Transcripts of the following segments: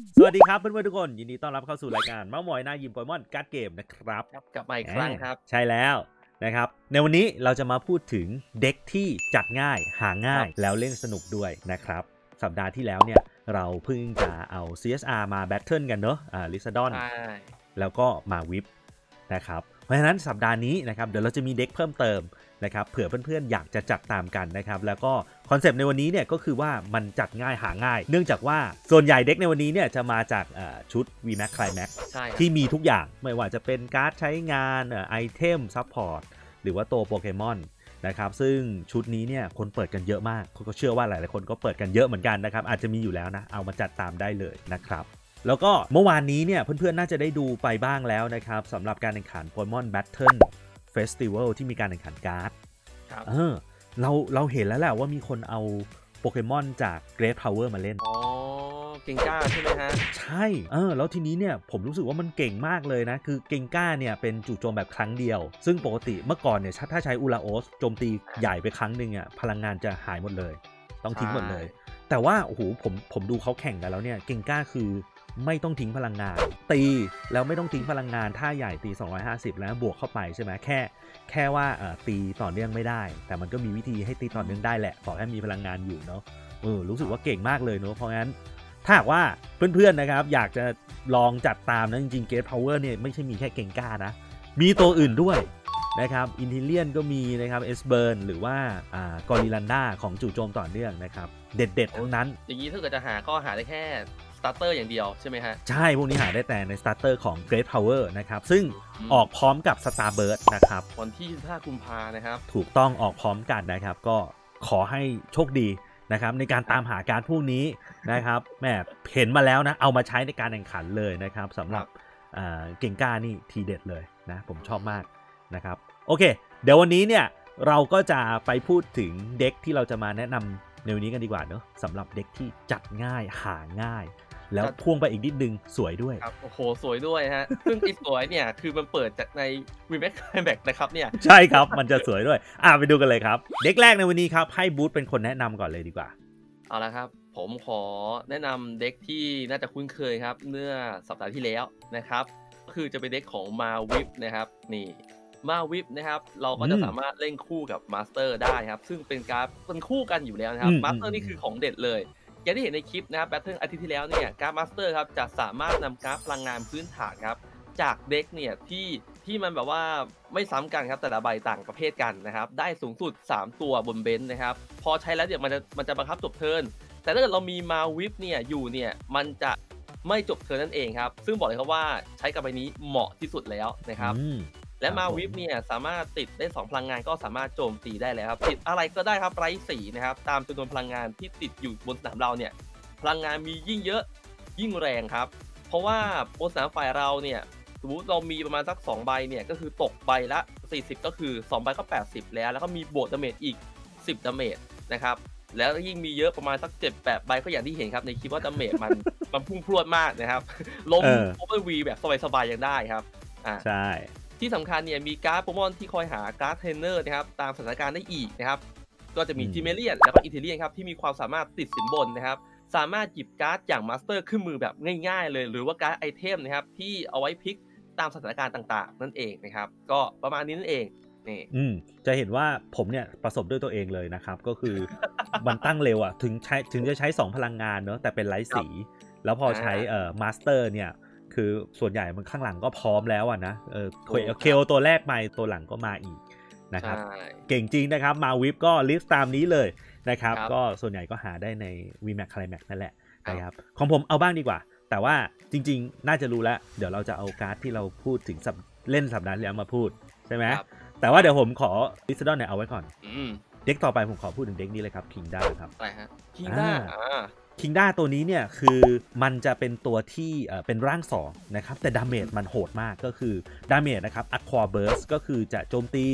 สวัสดีครับเพื่อนๆทุกคนยินดีต้อนรับเข้าสู่รายการเม้ามอยหน้ายิมโปเกมอนการ์ดเกมนะครับกลับมาอีกครั้งครับใช่แล้วนะครับในวันนี้เราจะมาพูดถึงเด็กที่จัดง่ายหาง่ายแล้วเล่นสนุกด้วยนะครับสัปดาห์ที่แล้วเนี่ยเราเพิ่งจะเอา CSR มาแบทเทิลกันเนอะลิซาดอนแล้วก็มาวิปนะครับเพราะฉะนั้นสัปดาห์นี้นะครับเดี๋ยวเราจะมีเด็กเพิ่มเติมนะครับเผื่อเพื่อนๆอยากจะจัดตามกันนะครับแล้วก็คอนเซปต์ในวันนี้เนี่ยก็คือว่ามันจัดง่ายหาง่ายเนื่องจากว่าส่วนใหญ่เด็กในวันนี้เนี่ยจะมาจากชุด VMAX Climax ที่มีทุกอย่างไม่ว่าจะเป็นการ์ดใช้งานไอเทมซัพพอร์ตหรือว่าตัวโปเกมอนนะครับซึ่งชุดนี้เนี่ยคนเปิดกันเยอะมากก็เชื่อว่าหลายๆคนก็เปิดกันเยอะเหมือนกันนะครับอาจจะมีอยู่แล้วนะเอามาจัดตามได้เลยนะครับแล้วก็เมื่อวานนี้เนี่ยเพื่อนๆน่าจะได้ดูไปบ้างแล้วนะครับสำหรับการแข่งขัน Pokemon Battle Festival ที่มีการแข่งขันการ์ดเราเห็นแล้วแหละว่ามีคนเอาโปเกมอนจาก Great Power มาเล่นเก่งก้าใช่ไหมฮะใช่แล้วทีนี้เนี่ยผมรู้สึกว่ามันเก่งมากเลยนะคือเก่งก้าเนี่ยเป็นจู่โจมแบบครั้งเดียวซึ่งปกติเมื่อก่อนเนี่ยถ้าใช้อูราโอสโจมตีใหญ่ไปครั้งหนึ่งอ่ะพลังงานจะหายหมดเลยต้องทิ้งหมดเลยแต่ว่าโอ้โหผมดูเขาแข่งกันแล้วเนี่ยเก่งก้าคือไม่ต้องทิ้งพลังงานตีแล้วไม่ต้องทิ้งพลังงานท่าใหญ่ตี250แล้วบวกเข้าไปใช่ไหมแค่ว่าตีต่อเนื่องไม่ได้แต่มันก็มีวิธีให้ตีต่อเนื่องได้แหละขอแค่มีพลังงานอยู่เนาะรู้สึกว่าเก่งมากเลยเนาะเพราะงั้นถ้าหากว่าเพื่อนๆนะครับอยากจะลองจัดตามนะจริงๆ Great Power เนี่ยไม่ใช่มีแค่เก่งก้านะมีตัวอื่นด้วยนะครับอินทิเลียนก็มีนะครับเอสเบิร์นหรือว่ากอริลันดาของจู่โจมต่อเนื่องนะครับเด็ดๆทั้งนั้นอย่างนี้ถ้าเกิดจะหาก็หาได้แค่สตาร์เตอร์อย่างเดียวใช่ไหมฮะใช่พวกนี้หาได้แต่ในสตาร์เตอร์ของ Great Power นะครับซึ่งออกพร้อมกับ Starburst นะครับวันที่25 กุมภานะครับถูกต้องออกพร้อมกันนะครับก็ขอให้โชคดีนะครับในการตามหาการพวกนี้นะครับแม่เห็นมาแล้วนะเอามาใช้ในการแข่งขันเลยนะครับสำหรับเก่งก้านี่ทีเด็ดเลยนะผมชอบมากนะครับโอเคเดี๋ยววันนี้เนี่ยเราก็จะไปพูดถึงเด็กที่เราจะมาแนะนำในวันนี้กันดีกว่าเนอะสำหรับเด็กที่จัดง่ายหาง่ายแล้วพ่วงไปอีกนิดนึงสวยด้วยครับโอ้โหสวยด้วยฮะซึ่งไอ้สวยเนี่ยคือมันเปิดจากใน VMAX Climax นะครับเนี่ยใช่ครับมันจะสวยด้วยไปดูกันเลยครับเด็กแรกในวันนี้ครับให้บูธเป็นคนแนะนำก่อนเลยดีกว่าเอาละครับผมขอแนะนำเด็กที่น่าจะคุ้นเคยครับเมื่อสัปดาห์ที่แล้วนะครับก็คือจะเป็นเด็กของมาวิปนะครับนี่มาวิปนะครับเราก็จะสามารถเล่นคู่กับมาสเตอร์ได้ครับซึ่งเป็นการเป็นคู่กันอยู่แล้วนะครับมาสเตอร์นี่คือของเด็ดเลยอย่างที่เห็นในคลิปนะครับแบทเทิลอาทิตย์ที่แล้วเนี่ยการ์ดมาสเตอร์ครับจะสามารถนำการ์ดพลังงานพื้นฐานครับจากเด็กเนี่ยที่มันแบบว่าไม่ซ้ำกันครับแต่ละใบต่างประเภทกันนะครับได้สูงสุด3ตัวบนเบนซ์นะครับพอใช้แล้วเดี๋ยวมันจะบังคับจบเทิร์นแต่ถ้าเกิดเรามีมาวิปเนี่ยอยู่เนี่ยมันจะไม่จบเทิร์นนั่นเองครับซึ่งบอกเลยครับว่าใช้กับใบนี้เหมาะที่สุดแล้วนะครับและมาวิปเนี่ยสามารถติดได้2พลังงานก็สามารถโจมตีได้แล้วครับติดอะไรก็ได้ครับไร้สีนะครับตามจำนวนพลังงานที่ติดอยู่บนสนามเราเนี่ยพลังงานมียิ่งเยอะยิ่งแรงครับเพราะว่าบนสนามฝ่ายเราเนี่ยสมมติเรามีประมาณสัก2ใบเนี่ยก็คือตกใบละ40ก็คือ2ใบก็80แล้วก็มีบวกดาเมจอีก10ดาเมจนะครับแล้วยิ่งมีเยอะประมาณสัก7-8ใบก็อย่างที่เห็นครับในคลิปว่าดาเมจมันพุ่งพรวดมากนะครับล้มโอเวอร์วีแบบสบายๆยังได้ครับใช่ที่สำคัญเนี่ยมีการ์ดโปเกมอนที่คอยหาการ์ดเทรนเนอร์นะครับตามสถานการณ์ได้อีกนะครับก็จะมีจิเมเลียนแล้วก็อินเทเลียนครับที่มีความสามารถติดสินบนนะครับสามารถหยิบการ์ดอย่างมาสเตอร์ขึ้นมือแบบง่ายๆเลยหรือว่าการ์ดไอเทมนะครับที่เอาไว้พลิกตามสถานการณ์ต่างๆนั่นเองนะครับก็ประมาณนี้นั่นเองนี่จะเห็นว่าผมเนี่ยประสบด้วยตัวเองเลยนะครับก็คือมันตั้งเร็วอ่ะถึงจะใช้2พลังงานเนอะแต่เป็นไร้สีแล้วพอใช้มาสเตอร์เนี่ยคือส่วนใหญ่มันข้างหลังก็พร้อมแล้วอ่ะนะเคลตัวแรกไปตัวหลังก็มาอีกนะครับเก่งจริงนะครับมาวิปก็ลิสต์ตามนี้เลยนะครับก็ส่วนใหญ่ก็หาได้ใน VMAX Climax นั่นแหละนะครับของผมเอาบ้างดีกว่าแต่ว่าจริงๆน่าจะรู้แล้วเดี๋ยวเราจะเอาการ์ดที่เราพูดถึงเล่นสัปดาห์ที่แล้วมาพูดใช่ไหมแต่ว่าเดี๋ยวผมขอลิซดอนเนี่ยเอาไว้ก่อนเด็กต่อไปผมขอพูดถึงเด็กนี้เลยครับคิงด้าครับอะไรฮะคิงด้าตัวนี้เนี่ยคือมันจะเป็นตัวที่เป็นร่าง2นะครับแต่ดาเมจมันโหดมากก็คือดาเมจนะครับอะควาเบิร์สก็คือจะโจมตี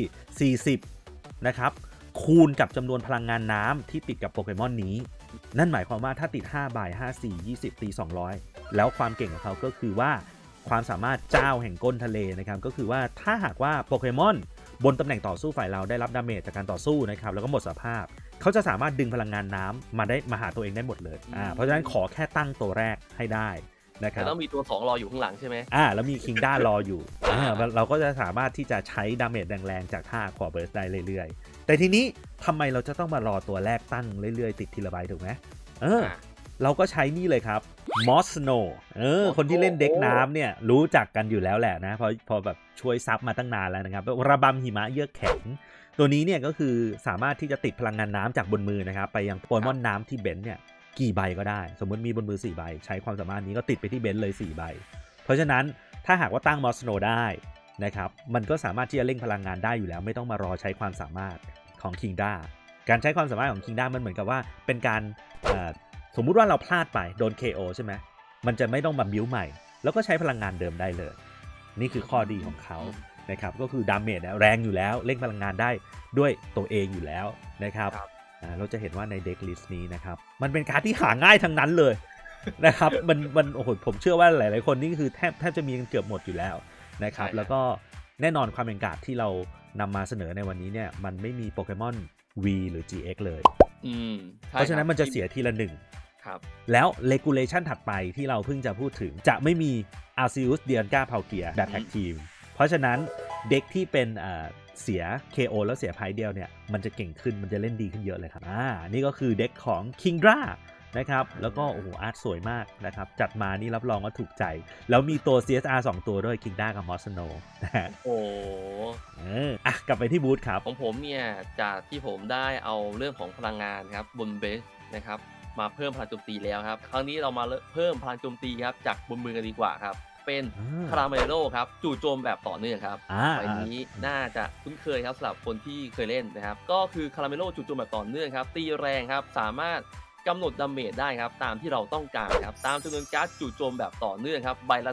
40นะครับคูณกับจำนวนพลังงานน้ำที่ติดกับโปเกมอนนี้นั่นหมายความว่าถ้าติด5ใบ5 4 20ตี200แล้วความเก่งของเขาก็คือว่าความสามารถเจ้าแห่งก้นทะเลนะครับก็คือว่าถ้าหากว่าโปเกมอนบนตำแหน่งต่อสู้ฝ่ายเราได้รับดาเมจจากการต่อสู้นะครับแล้วก็หมดสภาพเขาจะสามารถดึงพลังงานน้ำมาหาตัวเองได้หมดเลยเพราะฉะนั้นขอแค่ตั้งตัวแรกให้ได้นะครับแต่ต้องมีตัว2รออยู่ข้างหลังใช่ไหมแล้วมีคิงด้ารออยู่เราก็จะสามารถที่จะใช้ดาเมจแรงๆจากท่าควอเบิร์สได้เรื่อยๆแต่ทีนี้ทำไมเราจะต้องมารอตัวแรกตั้งเรื่อยๆติดทีละใบถูกไหมเราก็ใช้นี่เลยครับมอสโนคนที่เล่นเด็กน้ำเนี่ยรู้จักกันอยู่แล้วแหละนะพอแบบช่วยซับมาตั้งนานแล้วนะครับระบำหิมะเยือกแข็งตัวนี้เนี่ยก็คือสามารถที่จะติดพลังงานน้ำจากบนมือนะครับไปยังโปเกมอนน้ำที่เบนซ์เนี่ยกี่ใบก็ได้สมมติมีบนมือ4ใบใช้ความสามารถนี้ก็ติดไปที่เบนซ์เลย4ใบเพราะฉะนั้นถ้าหากว่าตั้งมอสโนได้นะครับมันก็สามารถที่จะเร่งพลังงานได้อยู่แล้วไม่ต้องมารอใช้ความสามารถของคิงด้าการใช้ความสามารถของคิงด้ามันเหมือนกับว่าเป็นการสมมุติว่าเราพลาดไปโดน KO ใช่ไหมมันจะไม่ต้องมาบิ้วใหม่แล้วก็ใช้พลังงานเดิมได้เลยนี่คือข้อดีของเขานะครับก็คือดาเมจแรงอยู่แล้วเร่งพลังงานได้ด้วยตัวเองอยู่แล้วนะครับเราจะเห็นว่าในเด็กลิสต์นี้นะครับมันเป็นการ์ดที่หาง่ายทั้งนั้นเลยนะครับมันโอ้โหผมเชื่อว่าหลายๆคนนี่คือแทบจะมีกันเกือบหมดอยู่แล้วนะครับแล้วก็แน่นอนความเป็นการ์ดที่เรานำมาเสนอในวันนี้เนี่ยมันไม่มีโปเกมอน V หรือ GX เลยเพราะฉะนั้นมันจะเสียทีละ1แล้ว regulation ถัดไปที่เราเพิ่งจะพูดถึงจะไม่มี Arceus Dialga Palkia แบบแท็กทีมเพราะฉะนั้นเด็กที่เป็นเสีย KO แล้วเสียไพ่เดียวเนี่ยมันจะเก่งขึ้นมันจะเล่นดีขึ้นเยอะเลยครับนี่ก็คือเด็กของ Kingdra นะครับแล้วก็โอ้โหอาร์ตสวยมากนะครับจัดมานี่รับรองว่าถูกใจแล้วมีตัว CSR 2 ตัวด้วย Kingdra กับ Mosno นะฮะโอ้กลับไปที่บูธครับของผมเนี่ยจากที่ผมได้เอาเรื่องของพลังงานครับบนเบสนะครับมาเพิ่มพลังโจมตีแล้วครับครั้งนี้เรามาเพิ่มพลังโจมตีครับจากบนมือกันดีกว่าครับเป็นคาราเมโลครับจู่โจมแบบต่อเนื่องครับใบนี้น่าจะคุ้นเคยครับสำหรับคนที่เคยเล่นนะครับก็คือคาราเมโลจู่โจมแบบต่อเนื่องครับตีแรงครับสามารถกำหนดดาเมจได้ครับตามที่เราต้องการครับตามจำนวนการ์ดจู่โจมแบบต่อเนื่องครับใบละ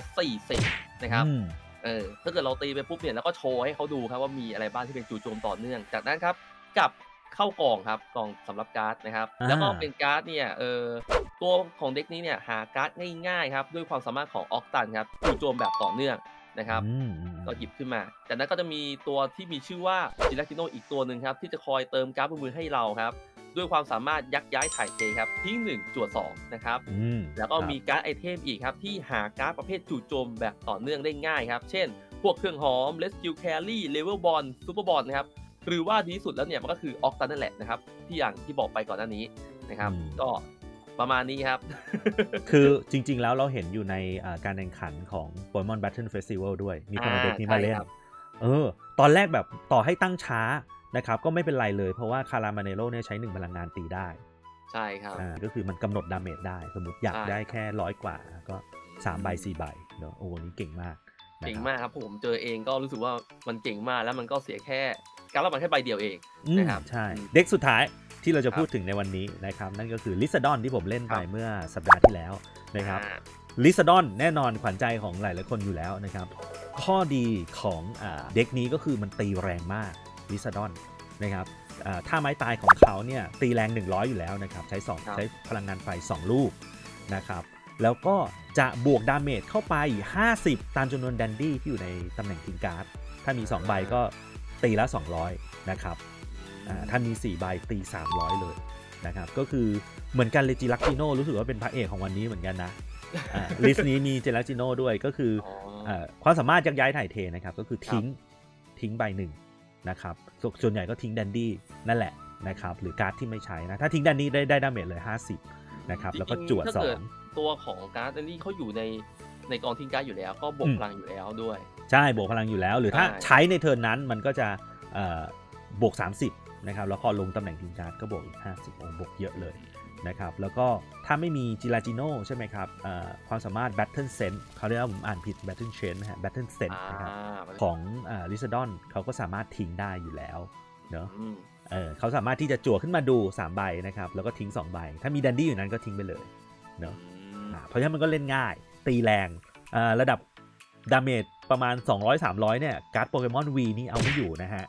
40นะครับถ้าเกิดเราตีไปปุ๊บเนี่ยแล้วก็โชว์ให้เขาดูครับว่ามีอะไรบ้างที่เป็นจู่โจมต่อเนื่องจากนั้นครับกับเข้ากล่องครับกล่องสำหรับการ์ดนะครับแล้วก็เป็นการ์ดเนี่ยตัวของเด็กนี้เนี่ยหาการ์ดง่ายๆครับด้วยความสามารถของออกตันครับจู่โจมแบบต่อเนื่องนะครับก็หยิบขึ้นมาจากนั้นก็จะมีตัวที่มีชื่อว่าจิรากิโนอีกตัวหนึ่งครับที่จะคอยเติมการ์ดบนมือให้เราครับด้วยความสามารถยักย้ายถ่ายเทครับทิ้ง1จั่ว2นะครับแล้วก็มีการ์ดไอเทมอีกครับที่หาการ์ดประเภทจู่โจมแบบต่อเนื่องได้ง่ายครับเช่นพวกเครื่องหอม Rescue Carry Level Bond Super Bond นะครับหรือว่าดีที่สุดแล้วเนี่ยมันก็คือออกตันนั่นแหละนะครับที่อย่างที่บอกไปก่อนหน้านี้นะครับก็ประมาณนี้ครับคือจริงๆแล้วเราเห็นอยู่ในการแข่งขันของ Pokemon Battle Festival ด้วยมีคนเอาเด็กนี้มาเล่นตอนแรกแบบต่อให้ตั้งช้านะครับก็ไม่เป็นไรเลยเพราะว่าคารามาเนโลเนี่ยใช้1พลังงานตีได้ใช่ครับก็คือมันกำหนดดาเมจได้สมมติอยากได้แค่100กว่าก็3ใบ4ใบเนาะโอ้นี่เก่งมากครับผมเจอเองก็รู้สึกว่ามันเก่งมากแล้วมันก็เสียแค่การรับมันแค่ใบเดียวเองนะครับใช่เด็กสุดท้ายที่เราจะพูดถึงในวันนี้นะครับนั่นก็คือลิซาดอนที่ผมเล่นไปเมื่อสัปดาห์ที่แล้วนะครับลิซาดอนแน่นอนขวัญใจของหลายๆคนอยู่แล้วนะครับข้อดีของเด็กนี้ก็คือมันตีแรงมากลิซาดอนนะครับถ้าไม้ตายของเขาเนี่ยตีแรง100อยู่แล้วนะครับใช้พลังงานไฟ2ลูกนะครับแล้วก็จะบวกดาเมจเข้าไป50ตามจำนวนแดนดี้ที่อยู่ในตำแหน่งทิงการ์ดถ้ามี2ใบก็ตีละ200นะครับถ้ามี4ใบตี300เลยนะครับก็คือเหมือนกันเลยจิรักจิโน่รู้สึกว่าเป็นพระเอกของวันนี้เหมือนกันนะลิสต์นี้มีจิรักจิโน่ด้วยก็คือความสามารถยักย้ายถ่ายเทนะครับก็คือทิ้งใบหนึ่งนะครับส่วนใหญ่ก็ทิ้งแดนดี้นั่นแหละนะครับหรือการ์ดที่ไม่ใช้นะถ้าทิ้งแดนดี้ได้ดาเมจเลย50นะครับแล้วก็จวด2 ตัวของการ์ดแดนดี้เขาอยู่ในกองทิ้งการ์ดอยู่แล้วก็บวกพลังอยู่แล้วด้วยใช่บวกพลังอยู่แล้วหรือถ้าใช้ในเทิร์นนั้นมันก็จะบวก30นะครับแล้วพอลงตำแหน่งทีมการ์ดก็บวกอีก50บวกเยอะเลยนะครับแล้วก็ถ้าไม่มีจิราจิโน่ใช่ไหมครับความสามารถ Battle Sense เขาเรียกว่าผมอ่านผิด Battle Chain นะฮะ Battle Sense นะครับของลิซาดอนเขาก็สามารถทิ้งได้อยู่แล้วเนาะเขาสามารถที่จะจั่วขึ้นมาดู3ใบนะครับแล้วก็ทิ้ง2ใบถ้ามีแดนดี้อยู่นั้นก็ทิ้งไปเลยเนาะเพราะฉะนั้นมันก็เล่นง่ายตีแรงระดับดาเมจประมาณ 200-300 เนี่ยการ์ดโปเกมอน V นี่เอาไม่อยู่นะฮะ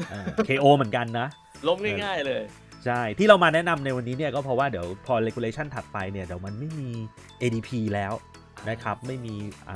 KO เหมือนกันนะล้มง่ายๆเลยใช่ที่เรามาแนะนำในวันนี้เนี่ยก็เพราะว่าเดี๋ยวพอ regulation ถัดไปเนี่ยเดี๋ยวมันไม่มี ADP แล้วนะครับไม่มี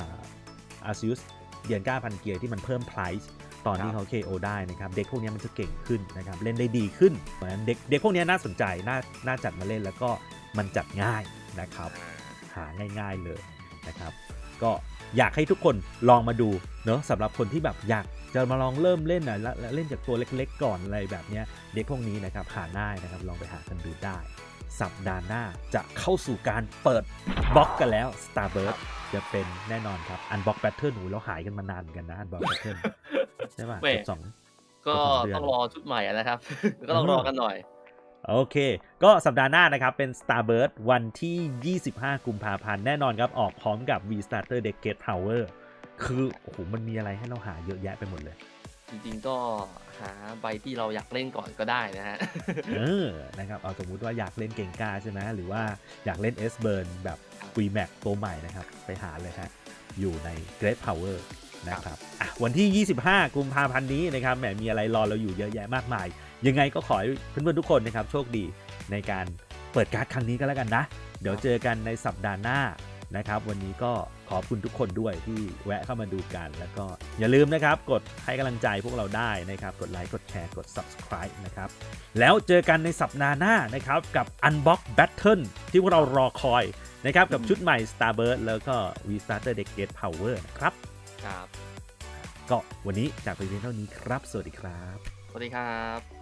Arceus Dialga Palkiaที่มันเพิ่ม price ตอนที่เขา KO ได้นะครับเด็กพวกนี้มันจะเก่งขึ้นนะครับเล่นได้ดีขึ้นเพราะฉะนั้นเด็กพวกนี้น่าสนใจน่าจัดมาเล่นแล้วก็มันจัดง่ายนะครับหาง่ายๆเลยนะครับก็อยากให้ทุกคนลองมาดูเนอะสำหรับคนที่แบบอยากจะมาลองเริ่มเล่นนะและเล่นจากตัวเล็กๆก่อนอะไรแบบนี้เด็กพวกนี้นะครับหาง่ายนะครับลองไปหากันดูได้สัปดาห์หน้าจะเข้าสู่การเปิดบล็อกกันแล้ว Starbird จะเป็นแน่นอนครับ Unbox Battle หนูเราหายกันมานานกันนะ Unbox Battle ใช่ป่ะก็ต้องรอชุดใหม่นะครับ ก็ต้องรอกันหน่อยโอเคก็สัปดาห์หน้านะครับเป็น Starbird วันที่25กุมภาพันธ์แน่นอนครับออกพร้อมกับ V Starter Deck Gate Power คือโอ้โหมันมีอะไรให้เราหาเยอะแยะไปหมดเลยจริงๆก็หาใบที่เราอยากเล่นก่อนก็ได้นะฮะนะครับเอาสมมุติว่าอยากเล่นเก่งกล้าใช่ไหมหรือว่าอยากเล่น S-Burn แบบ VMAX ตัวใหม่นะครับไปหาเลยฮะอยู่ใน Great Power นะครับวันที่25กุมภาพันธ์นี้นะครับแหมมีอะไรรอเราอยู่เยอะแยะมากมายยังไงก็ขอให้เพื่อนๆทุกคนนะครับโชคดีในการเปิดการ์ดครั้งนี้ก็แล้วกันนะเดี๋ยวเจอกันในสัปดาห์หน้านะครับวันนี้ก็ขอบคุณทุกคนด้วยที่แวะเข้ามาดูกันแล้วก็อย่าลืมนะครับกดให้กำลังใจพวกเราได้นะครับกดไลค์กดแชร์กด Subscribe นะครับแล้วเจอกันในสัปดาห์หน้านะครับกับ Unbox Battle ที่พวกเรารอคอยนะครับกับชุดใหม่ Starbird แล้วก็ V Starter Deck Gate Power นะครับครับก็วันนี้จากไปเพียงเท่านี้ครับสวัสดีครับสวัสดีครับ